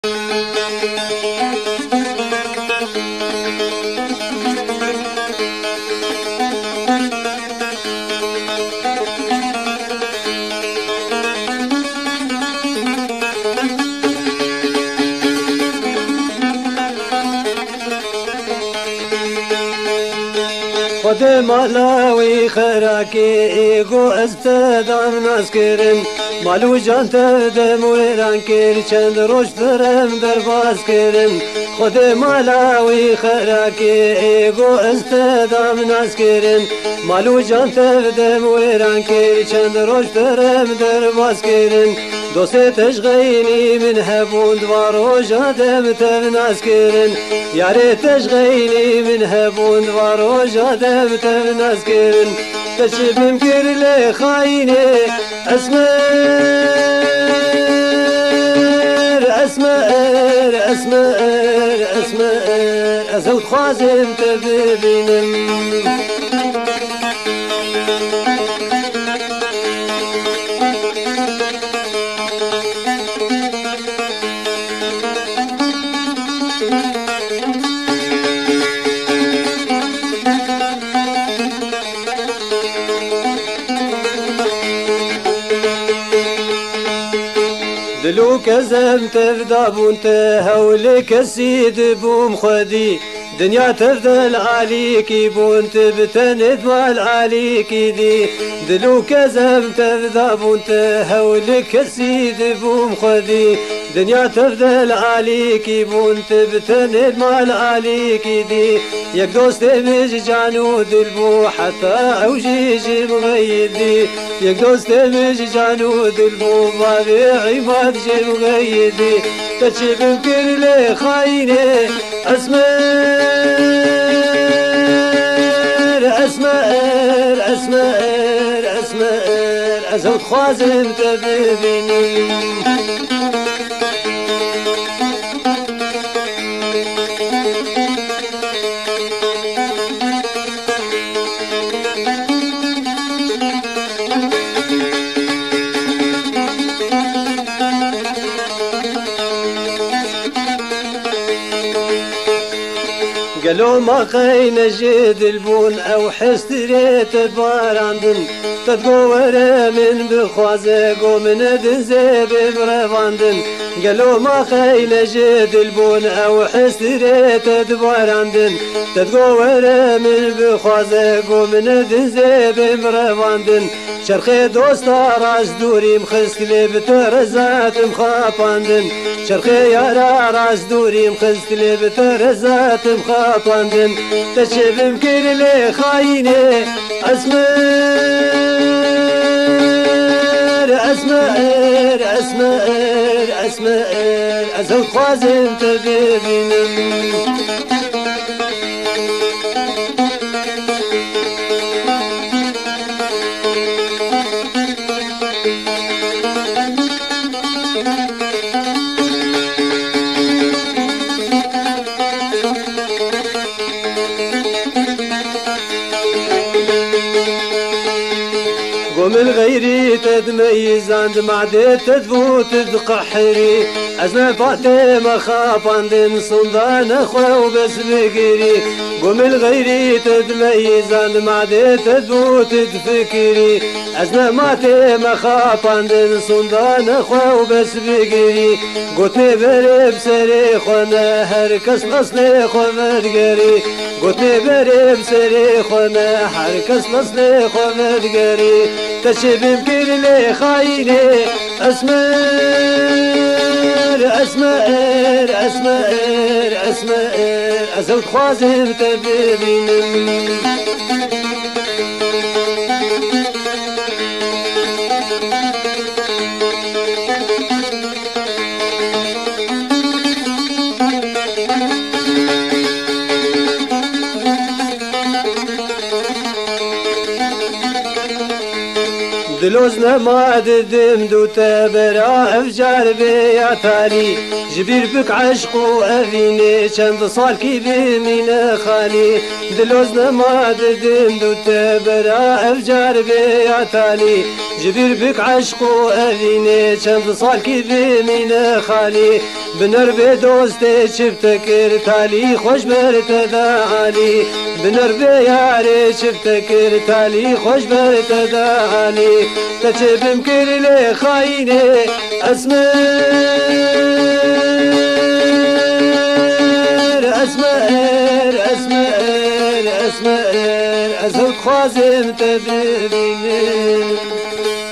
خود مالاوی خراکی گو استدام ناسکرن مالو جان تدم ویران کر چند روش درم در باز کرن خود مالاوی خراکی گو استدام ناسکرن مالو جان تدم ویران کر چند روش درم در باز کرن دوست تشغيني من هبون دوارو جادم تناس كرن ياري تشغيني من هبون دوارو جادم تناس كرن تشبم كرلي خايني أسمر أزود خوازم تبينم دلو كزم تفدابون تهولك السيد بوم خدي دنيا تفضل عليكي بون تبتند مال عليكي دي دلو كزم تفدابون تهولك السيد بوم خدي دنيا تفضل عليكي بون تبتند مال عليكي دي يك دوست مش جانو دلبو حتى اوجيجي مغيدي يك دوست مش جانو دلبو بابي عماد جي مغيدي تشي بمكر لي خايني أسمر أزود خوازم تبيني قالوا ما خين جد البون او حستريت باراندن تدور من بخوازق ومن دنزيب برفاندن قالوا ما خين جد البون او حستريت باراندن تدور من بخوازق ومن دنزيب برفاندن شرخي دوستا راس دوري مخستلي بترزات مخاپاندن شرخي يارا راس دوري مخستلي بترزات مخاپاندن تشبم كرلي خايني أسمر أزود خوازم تبينم ومن غيري تتميز عند معدي تدفوت تقحري أزنا فاطمة خافاندن صندان أخوة وبس بقري ومن غيري تتميز عند معدي تدفوت تفكري أزنا فاطمة خافاندن صندان أخوة وبس بقري قلتني بريب سري خونا هركس مصلي خومد قري قلتني بريب سري خونا هركس مصلي خومد قري تشبم كرلي خايني أسمر أزود خوازم تبينم دلوز نماد دم دو تبرا افجار بيا تالي جبير بك عشق وأفيني چند صال كي بمين خالي دلوز نماد دم دو تبرا افجار بيا تالي جبير بك عشق وأذيني چند صال كذي من خالي بنر بدوستي شفتكر تالي خوش برتداني بنر بياري شفتكر تالي خوش برتداني تجيب مكر لي خايني أسمر أسمر أسمر أسمر أزهد خوازم تبيني